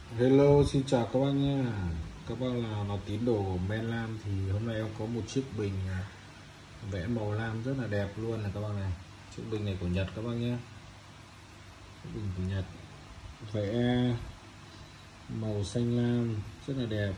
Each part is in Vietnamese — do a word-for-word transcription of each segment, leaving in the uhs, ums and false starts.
Hello, xin chào các bác nhé. Các bác là nó tín đồ của Men Lam thì hôm nay em có một chiếc bình vẽ màu lam rất là đẹp luôn là các bác này. Chiếc bình này của Nhật các bác nhé. Chiếc bình của Nhật vẽ màu xanh lam rất là đẹp.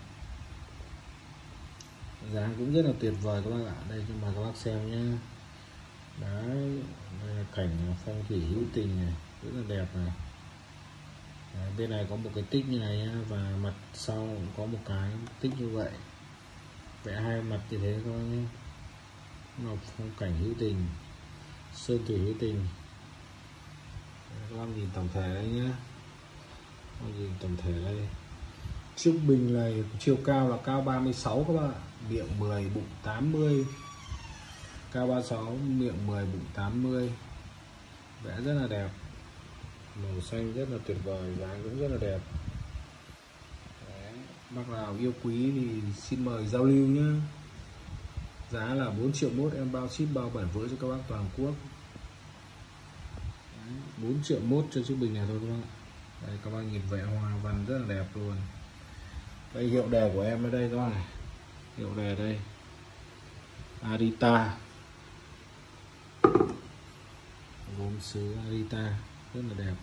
Dáng cũng rất là tuyệt vời các bác ạ. Đây cho mà các bác xem nhé. Đấy, đây là cảnh phong thủy hữu tình này, rất là đẹp này. Đấy, bên này có một cái tích như này nhá, và mặt sau cũng có một cái tích như vậy, vẽ hai mặt như thế thôi nhé. Nó phong cảnh hữu tình, sơn thủy hữu tình. Đấy, các bạn nhìn tổng thể đây nhé, các bạn nhìn tổng thể đây. Chiếc bình này chiều cao là cao ba mươi sáu các bạn, miệng mười bụng tám mươi, cao ba mươi sáu miệng mười bụng tám mươi, vẽ rất là đẹp, màu xanh rất là tuyệt vời, dáng cũng rất là đẹp. Đấy, bác nào yêu quý thì xin mời giao lưu nhé. Giá là bốn triệu mốt, em bao ship bao bản vỡ cho các bác toàn quốc. Đấy, bốn triệu mốt cho chiếc bình này thôi các bác. Đây các bác nhìn vẽ hoa văn rất là đẹp luôn. Đây hiệu đề của em ở đây các bác này, hiệu đề đây Arita, gốm sứ Arita rất là đẹp.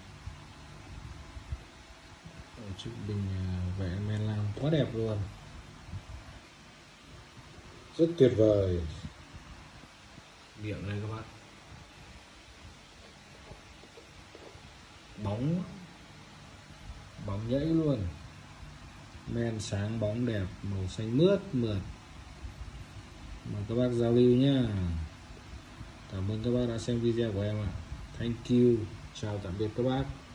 Chiếc bình vẽ Men Lam quá đẹp luôn, rất tuyệt vời. Miệng đây các bạn, bóng bóng nhảy luôn, men sáng bóng đẹp, màu xanh mướt mượt. Mời các bác giao lưu nhá. Cảm ơn các bác đã xem video của em ạ. Thank you, chào tạm biệt các bác.